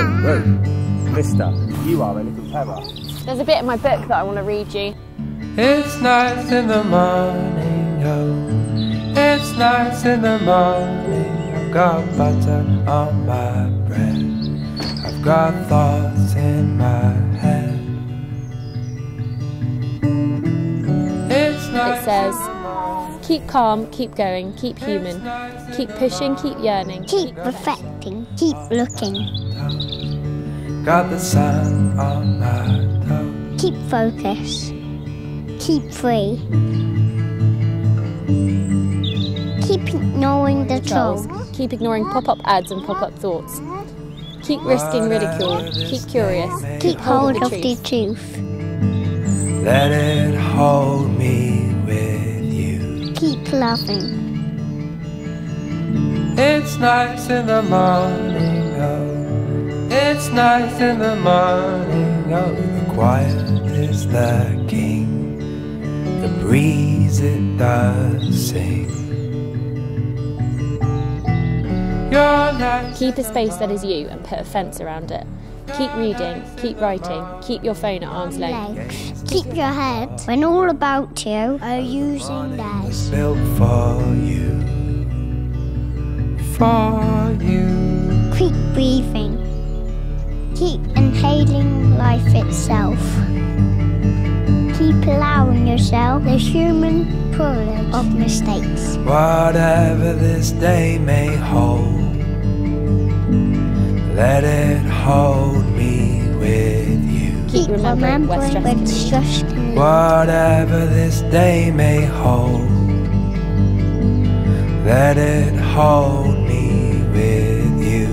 Whoa. Mister, you are a little terror. There's a bit in my book that I want to read you. It's nice in the morning, oh. It's nice in the morning. I've got butter on my bread. I've got thoughts in my head. It's nice. It says, keep calm, keep going, keep human. Keep pushing, keep yearning. Keep reflecting, keep looking. Got the sun on my toe. Keep focus. Keep free. Keep ignoring the trolls. Keep ignoring pop-up ads and pop-up thoughts. Keep risking ridicule. Keep curious. Keep hold of the truth. Let it hold me with you. Keep loving. It's nice in the morning, oh. It's nice in the morning, oh. The quiet is the king. The breeze it does sing. You're nice. Keep a space that is you and put a fence around it. Keep reading, keep writing, keep your phone at arm's length. Legs. Keep your head when all about you are using theirs. Built for you. For you. Keep breathing. Keep inhaling life itself. Keep allowing yourself the human privilege of mistakes. Whatever this day may hold, let it hold me with you. Keep remembering where stress can lead. Whatever this day may hold, let it hold me with you.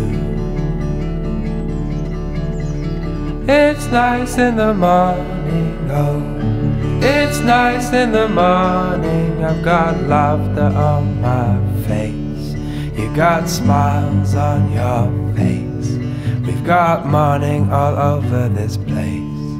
It's nice in the morning, oh. It's nice in the morning. I've got laughter on my face. You got smiles on your face. We've got morning all over this place.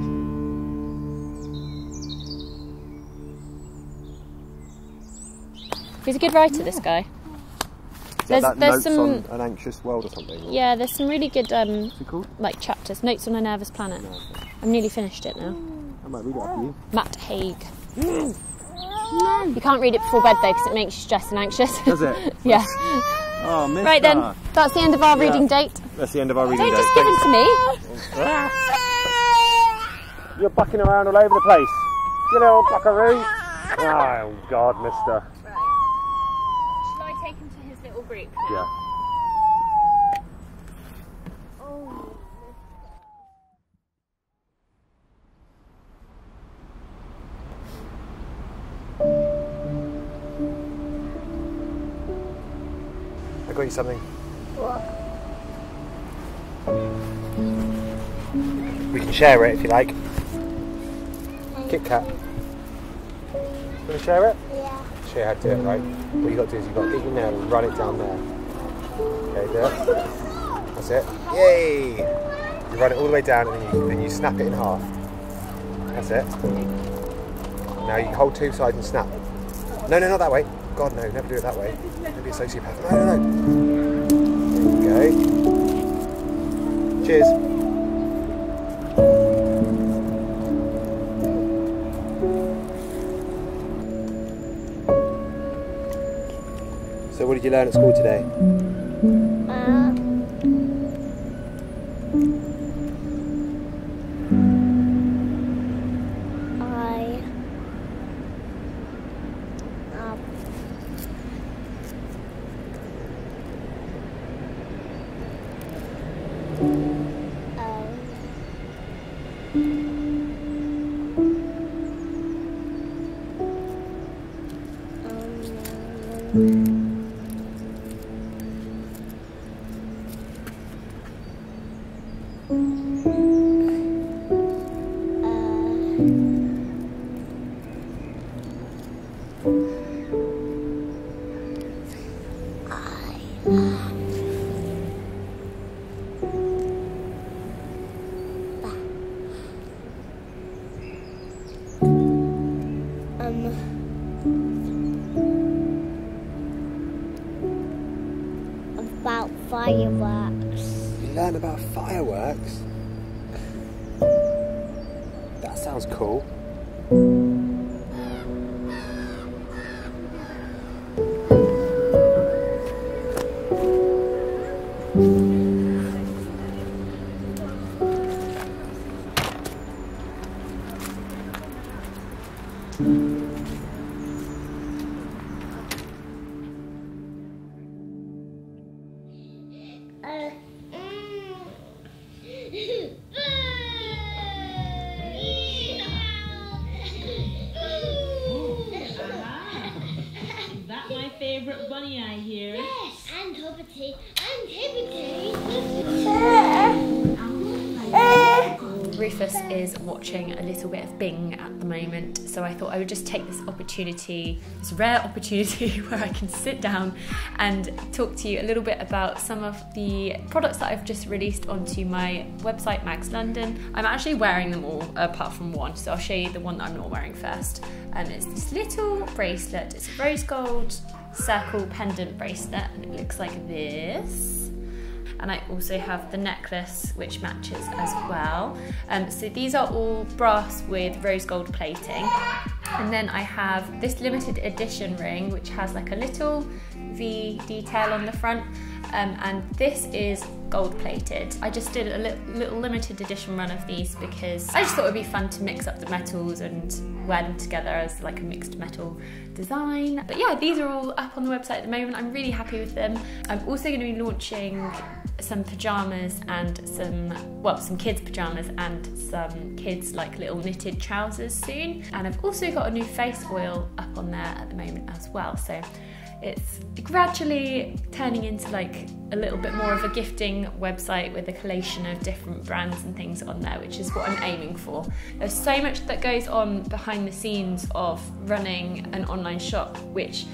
He's a good writer, this guy. There's notes some on an anxious world or something? Or? Yeah, there's some really good What's it called? like chapters. Notes on a Nervous Planet. No, okay. I've nearly finished it now. I might read it after you. Matt Haig. You can't read it before bed though, because it makes you stressed and anxious. Does it? Yeah. Oh, mister. Right then, that's the end of our reading date. That's the end of our reading Don't date. just give them to me. You're bucking around all over the place. You little buckaroo. Oh, God, mister. Shall I take him to his little group now? Yeah. I got you something. What? We can share it if you like. Kit Kat. Want to share it? Yeah. Show you how to do it, right? What you got to do is you've got to get your nail and run it down there. Okay, do it. That's it. Yay! You run it all the way down and then you snap it in half. That's it. Now you hold two sides and snap. No, not that way. God, no, never do it that way. Don't be a sociopath. No. There you go. Cheers. So what did you learn at school today? About fireworks. learn about fireworks? That sounds cool. Favourite bunny I hear. Yes, and Hobbity, and Hibbity. Rufus is watching a little bit of Bing at the moment, so I thought I would just take this opportunity, this rare opportunity where I can sit down and talk to you a little bit about some of the products that I've just released onto my website, Mags London. I'm actually wearing them all apart from one, so I'll show you the one that I'm not wearing first. And it's this little bracelet. It's a rose gold circle pendant bracelet, and it looks like this. And I also have the necklace, which matches as well. So these are all brass with rose gold plating. And then I have this limited edition ring, which has like a little V detail on the front. And this is gold plated. I just did a little limited edition run of these because I just thought it would be fun to mix up the metals and wear them together as like a mixed metal design. But yeah, these are all up on the website at the moment. I'm really happy with them. I'm also going to be launching some pyjamas and some kids pyjamas and some kids like little knitted trousers soon. And I've also got a new face oil up on there at the moment as well. So it's gradually turning into like a little bit more of a gifting website with a collation of different brands and things on there, which is what I'm aiming for. There's so much that goes on behind the scenes of running an online shop, which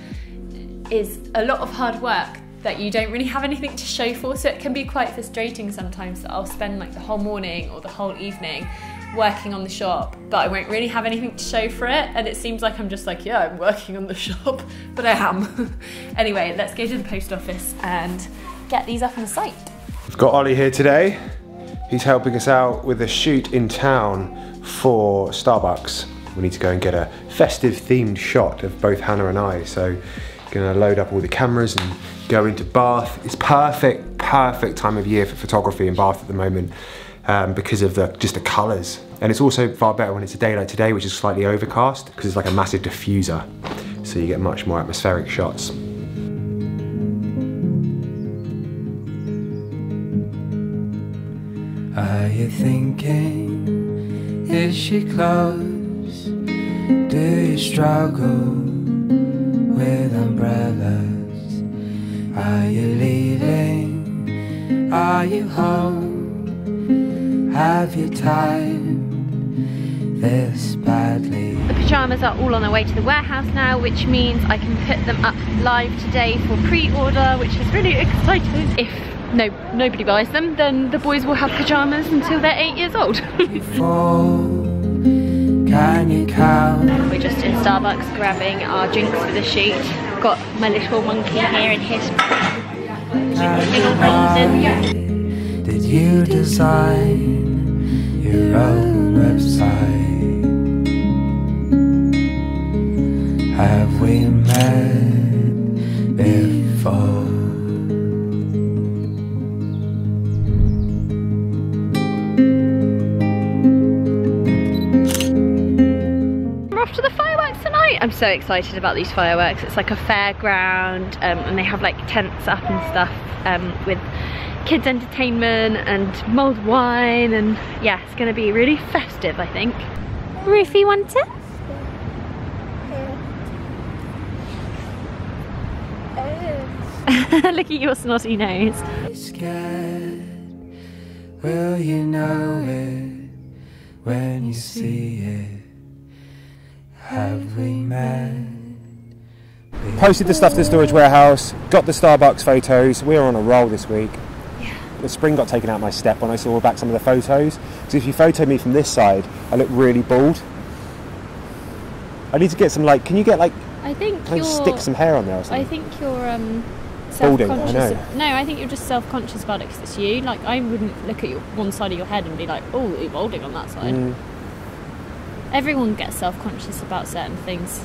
is a lot of hard work that you don't really have anything to show for, so it can be quite frustrating sometimes that I'll spend like the whole morning or the whole evening working on the shop, but I won't really have anything to show for it, and it seems like I'm just like, yeah, I'm working on the shop, but I am. Anyway, let's go to the post office and get these up on the site. We've got Ollie here today. He's helping us out with a shoot in town for Starbucks. We need to go and get a festive themed shot of both Hannah and I, so gonna load up all the cameras and go into Bath. It's perfect time of year for photography in Bath at the moment. Because of just the colours. And it's also far better when it's a day like today, which is slightly overcast, because it's like a massive diffuser. So you get much more atmospheric shots. Are you thinking, is she close? Do you struggle with umbrellas? Are you leaving? Are you home? Have you timed this badly? The pyjamas are all on their way to the warehouse now, which means I can put them up live today for pre-order, which is really exciting. If nobody buys them, then the boys will have pyjamas until they're 8 years old. Can you count? We're just in Starbucks grabbing our drinks for the shoot. Got my little monkey here in his little reason. Did you design your own website? Have we met before? We're off to the fireworks tonight. I'm so excited about these fireworks. It's like a fairground, and they have like tents up and stuff with kids entertainment and mulled wine, and yeah, it's gonna be really festive, I think. Rufy, want it? Look at your snotty nose. Scared, will you know it when you see it? Have we met? Posted the stuff to the storage warehouse, got the Starbucks photos. We're on a roll this week. The spring got taken out of my step when I saw back some of the photos. Because if you photo me from this side, I look really bald. I need to get some, like, can you get like, I think stick some hair on there or something? I think your balding. I know. Self-conscious. No, I think you're just self-conscious about it because it's you. Like, I wouldn't look at one side of your head and be like, oh, you're balding on that side. Everyone gets self-conscious about certain things.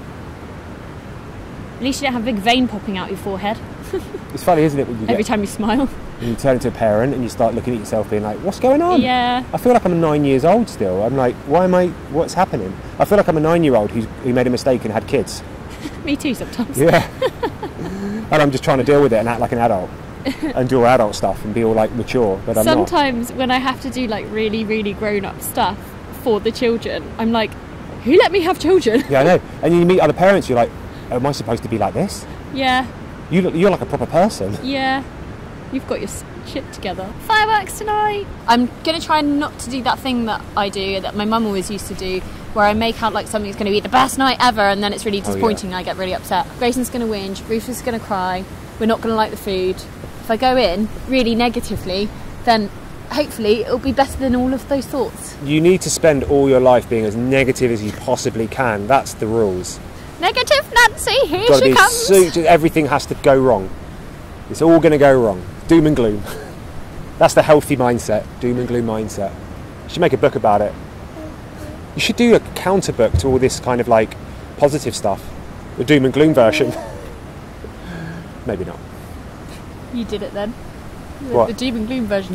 At least you don't have a big vein popping out your forehead It's funny, isn't it? When you every time you smile. when you turn into a parent and you start looking at yourself being like, what's going on? Yeah. I feel like I'm 9 years old still. I'm like, what's happening? I feel like I'm a 9-year-old who made a mistake and had kids. Me too sometimes. Yeah. And I'm just trying to deal with it and act like an adult and do all adult stuff and be all like mature, but I'm not. Sometimes when I have to do like really, really grown-up stuff for the children, I'm like, who let me have children? Yeah, I know. And you meet other parents, you're like, am I supposed to be like this? Yeah. You're like a proper person. Yeah. You've got your shit together. Fireworks tonight! I'm going to try not to do that thing that I do, that my mum always used to do, where I make out like something's going to be the best night ever and then it's really disappointing and I get really upset. Grayson's going to whinge, Rufus is going to cry, we're not going to like the food. If I go in really negatively, then hopefully it'll be better than all of those thoughts. You need to spend all your life being as negative as you possibly can. That's the rules. Negative Nancy, here Gotta she be comes! everything has to go wrong. It's all going to go wrong. Doom and gloom. That's the healthy mindset. Doom and gloom mindset. You should make a book about it. You should do a counter book to all this kind of like positive stuff. The doom and gloom version. Maybe not. You did it then. What? The doom and gloom version.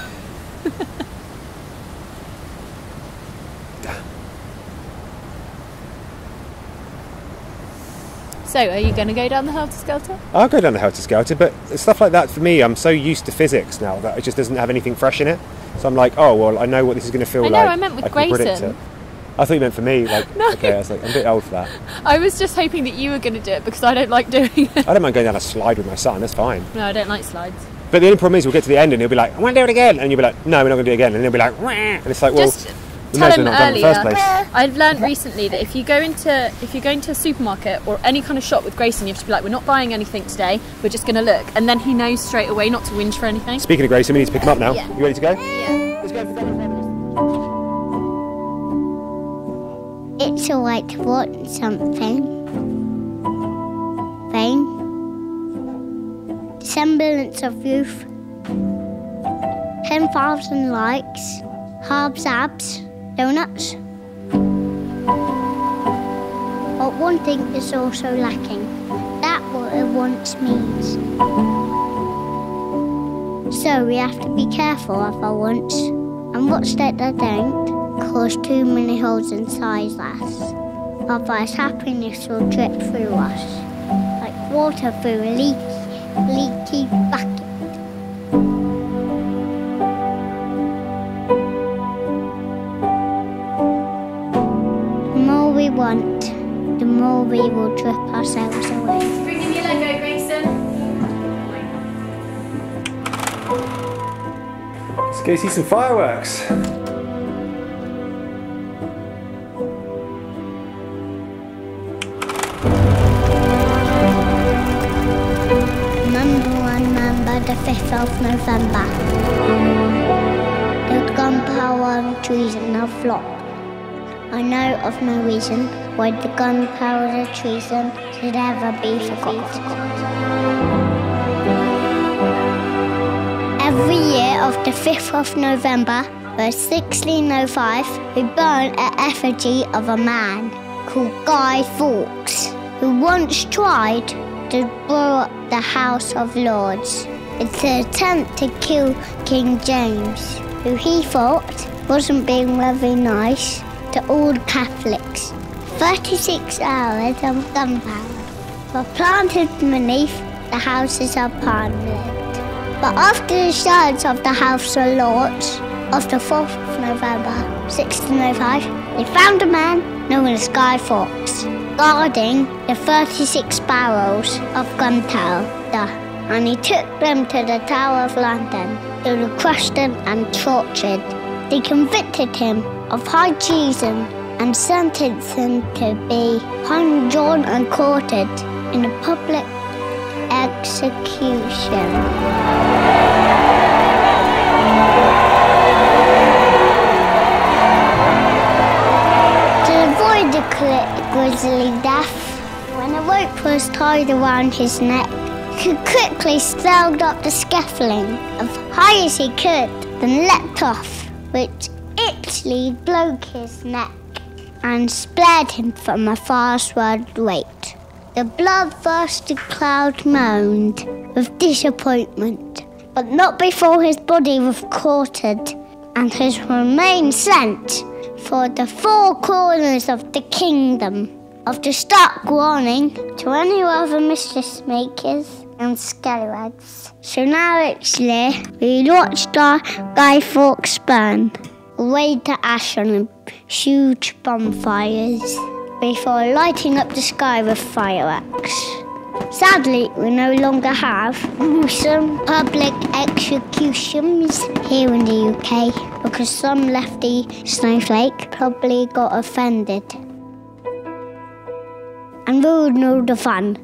So, are you going to go down the Helter Skelter? I'll go down the Helter Skelter, but stuff like that for me, I'm so used to physics now that it just doesn't have anything fresh in it. So I'm like, oh, well, I know what this is going to feel I know, like. I meant with can predict Grayson. it. I thought you meant for me, like, No. okay, I was like, I'm a bit old for that. I was just hoping that you were going to do it because I don't like doing it. I don't mind going down a slide with my son, that's fine. No, I don't like slides. But the only problem is we'll get to the end and he'll be like, I want to do it again. And you'll be like, no, we're not going to do it again. And he'll be like, wah. And it's like, well, Just we may tell as him well not have done it in the earlier. first place. I've learned recently that if you're going to a supermarket or any kind of shop with Grayson, you have to be like, we're not buying anything today. We're just going to look, and then he knows straight away not to whinge for anything. Speaking of Grayson, we need to pick him up now. Yeah. You ready to go? Yeah. Let's go. It's alright to want something. Fame. Semblance of youth. 10,000 likes. Halves abs. Donuts. But one thing is also lacking. That what it wants means. So we have to be careful of our wants. And watch that they don't cause too many holes inside us. Otherwise happiness will drip through us. Like water through a leaky bucket. The more we want, the more we will drip ourselves away. Bring in your Lego, Grayson. Let's go see some fireworks. Remember the 5th of November. The gunpowder treason have flopped. I know of no reason why the gunpowder treason should ever be forgotten. Every year of the 5th of November, 1605, we burn an effigy of a man called Guy Fawkes, who once tried to blow up the House of Lords. It's an attempt to kill King James, who he thought wasn't being very nice to all Catholics. 36 hours of gunpowder were planted beneath the Houses of Parliament. But after the shards of the House of Lords of the 4th of November 1605, they found a man known as Guy Fawkes guarding the 36 barrels of gunpowder, and he took them to the Tower of London. They were crushed and tortured. They convicted him of high treason and sentenced him to be hung, drawn and quartered in a public execution. To avoid the grisly death, when a rope was tied around his neck, He quickly sailed up the scaffolding as high as he could, then leapt off, which actually broke his neck and spared him from a fast-word weight. The bloodthirsty cloud moaned with disappointment, but not before his body was quartered and his remains sent for the four corners of the kingdom. Of the stark warning to any other mischief makers and scallywags. So now actually we watched our Guy Fawkes burn away to ash on huge bonfires before lighting up the sky with fireworks. Sadly, we no longer have some public executions here in the UK because some lefty snowflake probably got offended and ruined all the fun.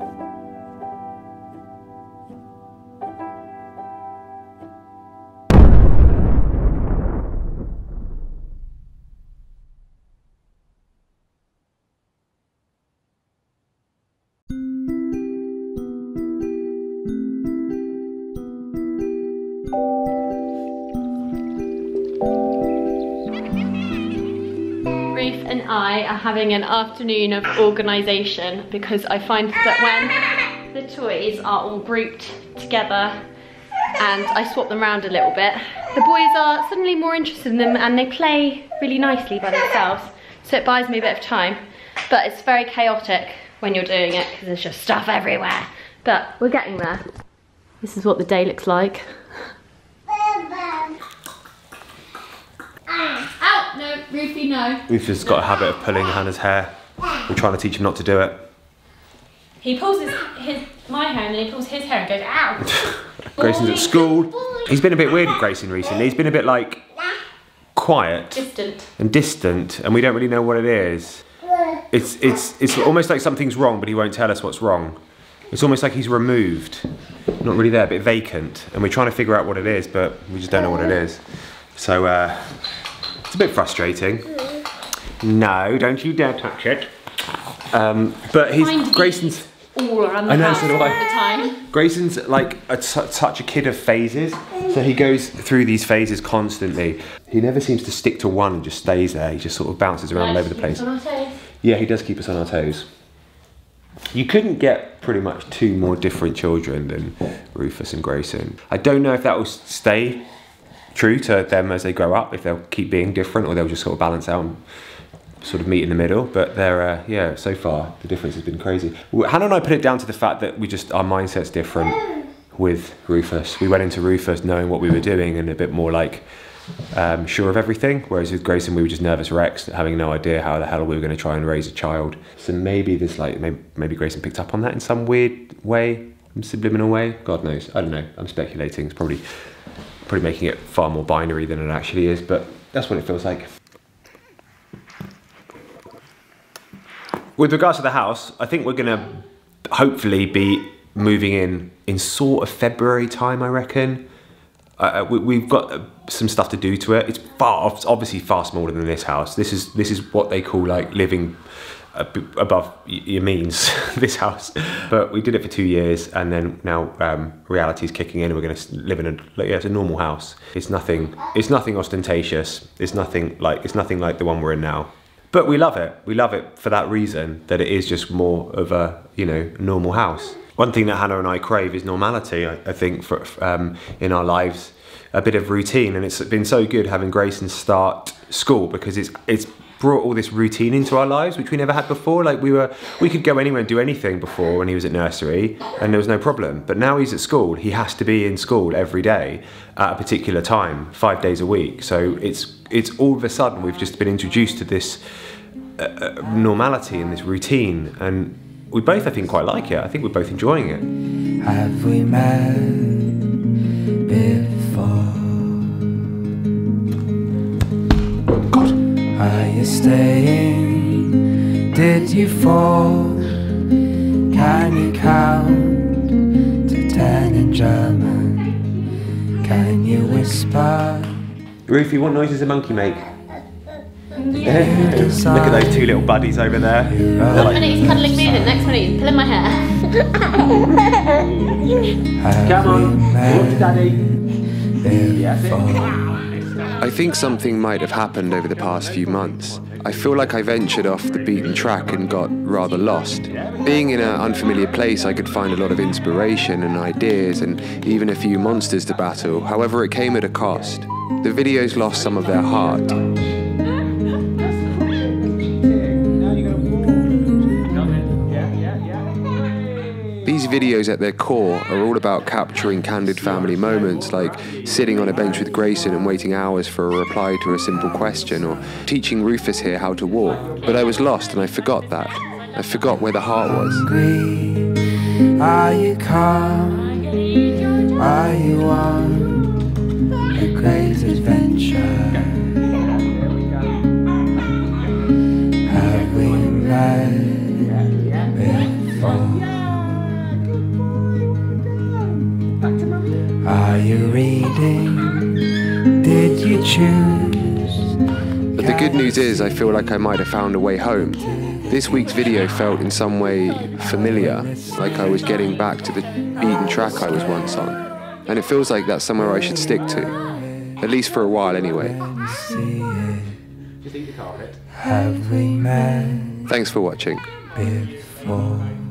Ruth and I are having an afternoon of organisation because I find that when the toys are all grouped together and I swap them around a little bit, the boys are suddenly more interested in them and they play really nicely by themselves, so it buys me a bit of time. But it's very chaotic when you're doing it because there's just stuff everywhere. But we're getting there. This is what the day looks like. Out! No, Rufy, no. Rufus got a habit of pulling Hannah's hair. We're trying to teach him not to do it. He pulls my hair and then he pulls his hair and goes, ow! Grayson's at school. He's been a bit weird with Grayson recently. He's been a bit like quiet and distant, and we don't really know what it is. It's almost like something's wrong, but he won't tell us what's wrong. It's almost like he's removed, not really there, a bit vacant, and we're trying to figure out what it is, but we just don't know what it is. So it's a bit frustrating. No, don't you dare touch it. But Grayson's all around the house all the time. Grayson's like such a kid of phases, so he goes through these phases constantly. He never seems to stick to one and just stays there. He just sort of bounces around all over the place. On our toes. Yeah, he does keep us on our toes. You couldn't get pretty much two more different children than Rufus and Grayson. I don't know if that will stay true to them as they grow up, if they'll keep being different or they'll just sort of balance out and sort of meet in the middle. But they're, yeah, so far the difference has been crazy. Hannah and I put it down to the fact that our mindset's different with Rufus. We went into Rufus knowing what we were doing and a bit more like sure of everything, whereas with Grayson we were just nervous wrecks, having no idea how the hell we were going to try and raise a child. So maybe this maybe Grayson picked up on that in some weird way, subliminal way. God knows, I don't know, I'm speculating. It's probably making it far more binary than it actually is, but that's what it feels like. With regards to the house, I think we're going to hopefully be moving in sort of February time, I reckon. We've got some stuff to do to it. It's obviously far smaller than this house. This is what they call like living above your means, this house. But we did it for 2 years, and then now reality is kicking in, and we're going to live in it's a normal house. It's nothing ostentatious. It's nothing like the one we're in now. But we love it. We love it for that reason, that it is just more of a normal house. One thing that Hannah and I crave is normality. I think for in our lives, a bit of routine, and it's been so good having Grayson start school because it's brought all this routine into our lives which we never had before. Like we could go anywhere and do anything before when he was at nursery and there was no problem. But now he's at school, he has to be in school every day at a particular time, 5 days a week. So it's all of a sudden we've just been introduced to this normality and this routine, and we both, I think, quite like it. I think we're both enjoying it. Have we met before? God. Are you staying? Did you fall? Can you count to 10 in German? Can you whisper? Rufy, what noise does a monkey make? Look at those two little buddies over there. One minute he's cuddling me, the next minute he's pulling my hair. Come on, walk to Daddy. I think something might have happened over the past few months. I feel like I ventured off the beaten track and got rather lost. Being in an unfamiliar place, I could find a lot of inspiration and ideas and even a few monsters to battle. However, it came at a cost. The videos lost some of their heart. These videos at their core are all about capturing candid family moments, like sitting on a bench with Grayson and waiting hours for a reply to a simple question, or teaching Rufus here how to walk. But I was lost and I forgot that. I forgot where the heart was. Are you calm? Are you on a great adventure? Have we met before? Are you reading? Did you choose? But the good news is I feel like I might have found a way home. This week's video felt in some way familiar, like I was getting back to the beaten track I was once on. And it feels like that's somewhere I should stick to. At least for a while anyway. Have we met Thanks for watching. before?